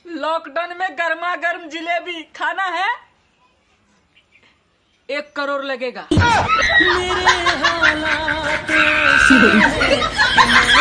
Lockdown में गर्मा गर्म जिलेबी खाना है, 1 करोड़ लगेगा। मेरे हालात